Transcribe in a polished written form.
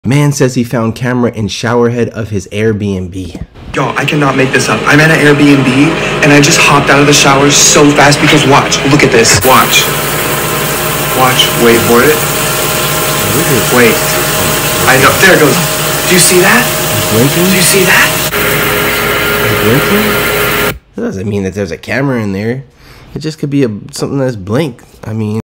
Man says he found camera in showerhead of his Airbnb. Yo, I cannot make this up. I'm at an Airbnb and I just hopped out of the shower so fast because watch, look at this. Watch. Watch, wait for it. Wait. I know, there it goes. Do you see that? Blinking? Do you see that? Blinking? That doesn't mean that there's a camera in there. It just could be something that's blink. I mean...